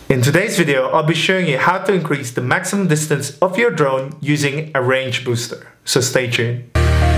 In today's video, I'll be showing you how to increase the maximum distance of your drone using a range booster. So stay tuned.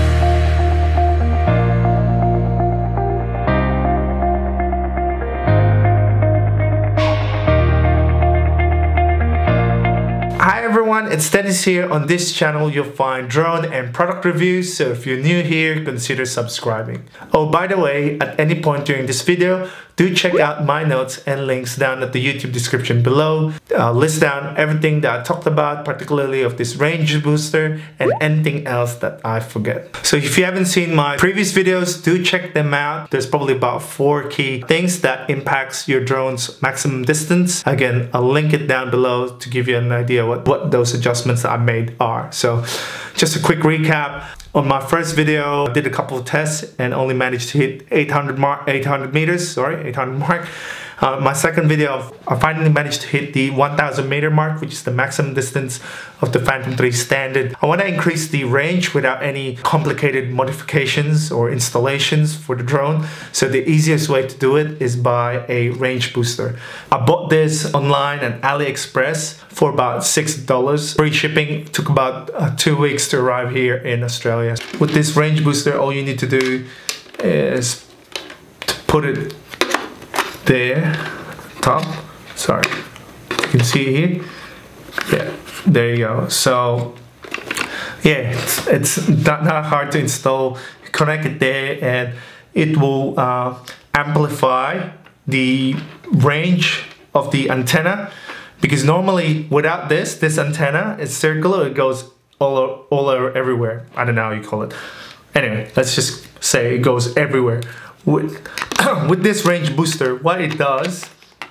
Hi everyone, it's Dennis here. On this channel, you'll find drone and product reviews, so if you're new here, consider subscribing. Oh, by the way, at any point during this video, do check out my notes and links down at the YouTube description below. I'll list down everything that I talked about, particularly of this range booster and anything else that I forget. So if you haven't seen my previous videos, do check them out. There's probably about 4 key things that impacts your drone's maximum distance. Again, I'll link it down below to give you an idea what those adjustments that I made are. So just a quick recap. On my first video, I did a couple of tests and only managed to hit 800 mark. My second video, I finally managed to hit the 1000 meter mark, which is the maximum distance of the Phantom 3 standard. I want to increase the range without any complicated modifications or installations for the drone. So the easiest way to do it is by a range booster. I bought this online on AliExpress for about $6. Free shipping. Took about 2 weeks to arrive here in Australia. With this range booster, all you need to do is to put it there, top, sorry, you can see here, yeah, there you go. So yeah, it's not hard to install. You connect it there and it will amplify the range of the antenna, because normally without this antenna is circular, it goes all over everywhere. I don't know how you call it. Anyway, let's just say it goes everywhere. With this range booster, what it does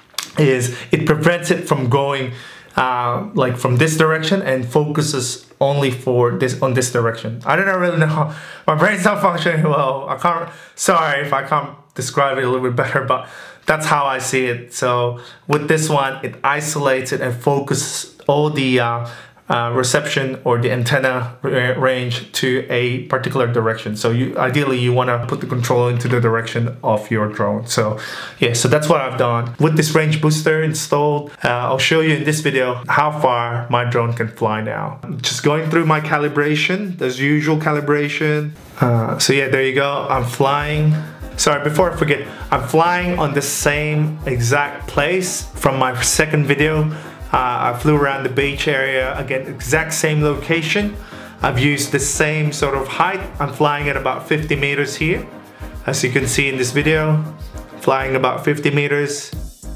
is it prevents it from going like from this direction and focuses only for on this direction. I don't really know. My brain's not functioning well. Sorry if I can't describe it a little bit better, but that's how I see it. So with this one, it isolates it and focuses all the reception or the antenna range to a particular direction. So ideally you want to put the control into the direction of your drone. So yeah, so that's what I've done. With this range booster installed, I'll show you in this video how far my drone can fly now. Just going through my calibration, there's usual calibration. So yeah, there you go. I'm flying. Sorry, before I forget, I'm flying on the same exact place from my second video. I flew around the beach area, again, exact same location. I've used the same sort of height. I'm flying at about 50 meters here. As you can see in this video, flying about 50 meters.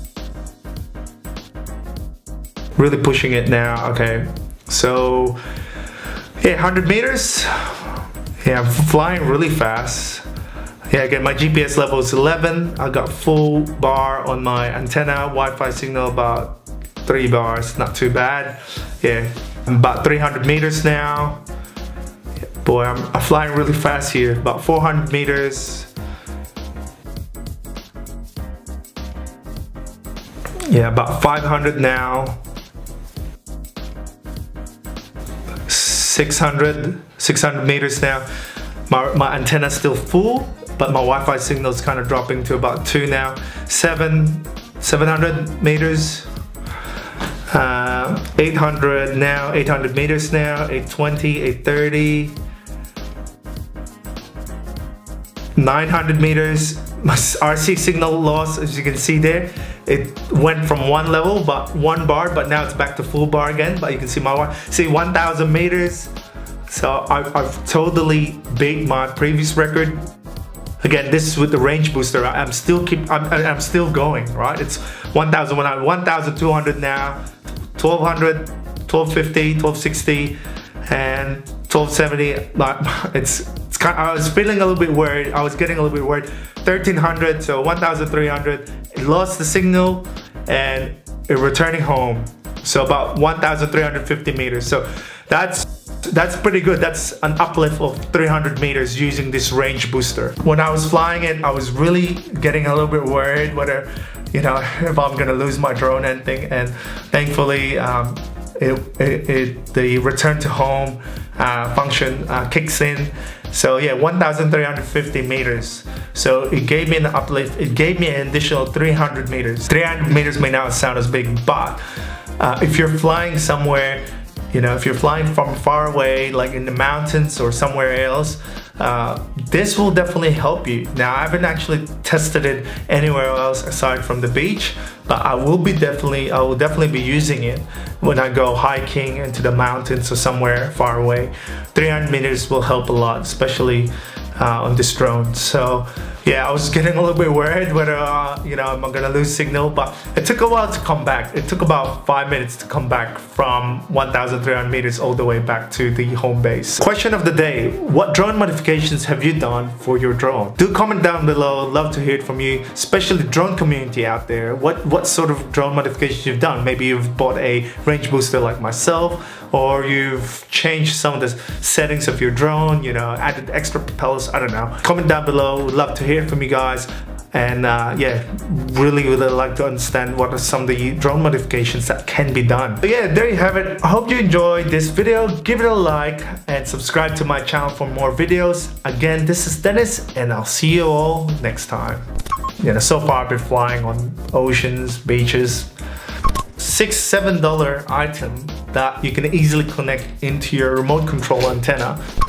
Really pushing it now, okay. So, yeah, 100 meters. Yeah, I'm flying really fast. Yeah, again, my GPS level is 11. I got full bar on my antenna, Wi-Fi signal about 3 bars, not too bad. Yeah, I'm about 300 meters now. Yeah, boy, I'm flying really fast here, about 400 meters. Yeah, about 500 now. 600 meters now. My antenna's still full, but my Wi-Fi signal is kind of dropping to about 2 now. 700 meters. 800 now, 800 meters now, 820, 830, 900 meters. My RC signal loss, as you can see there, it went from one level, but 1 bar, but now it's back to full bar again. But you can see my 1,000 meters. So I've totally beat my previous record. Again, this is with the range booster. I'm still going, right? It's 1,100, 1,200 now, 1,200, 1,250, 1,260, and 1,270. It's kind of, I was feeling a little bit worried. I was getting a little bit worried. 1,300, so 1,300. It lost the signal and it returning home. So about 1,350 meters. So that's pretty good. That's an uplift of 300 meters using this range booster. When I was flying it, I was really getting a little bit worried whether, you know, if I'm gonna lose my drone and thing. And thankfully, the return to home function kicks in. So yeah, 1,350 meters. So it gave me an uplift. It gave me an additional 300 meters. 300 meters may not sound as big, but if you're flying somewhere, you know, if you're flying from far away, like in the mountains or somewhere else, this will definitely help you. Now, I haven't actually tested it anywhere else aside from the beach, but I will definitely be using it when I go hiking into the mountains or somewhere far away. 300 meters will help a lot, especially on this drone. So yeah, I was getting a little bit worried whether you know, I'm gonna lose signal, but it took a while to come back. It took about 5 minutes to come back from 1,300 meters all the way back to the home base. Question of the day: what drone modifications have you done for your drone? Do comment down below. Love to hear it from you, especially the drone community out there. What sort of drone modifications you've done? Maybe you've bought a range booster like myself, or you've changed some of the settings of your drone, you know, added extra propellers, I don't know. Comment down below, would love to hear from you guys. And yeah, really would like to understand what are some of the drone modifications that can be done. But yeah, there you have it. I hope you enjoyed this video. Give it a like and subscribe to my channel for more videos. Again, this is Dennis, and I'll see you all next time. You know, so far I've been flying on oceans, beaches. $6–7 item that you can easily connect into your remote control antenna.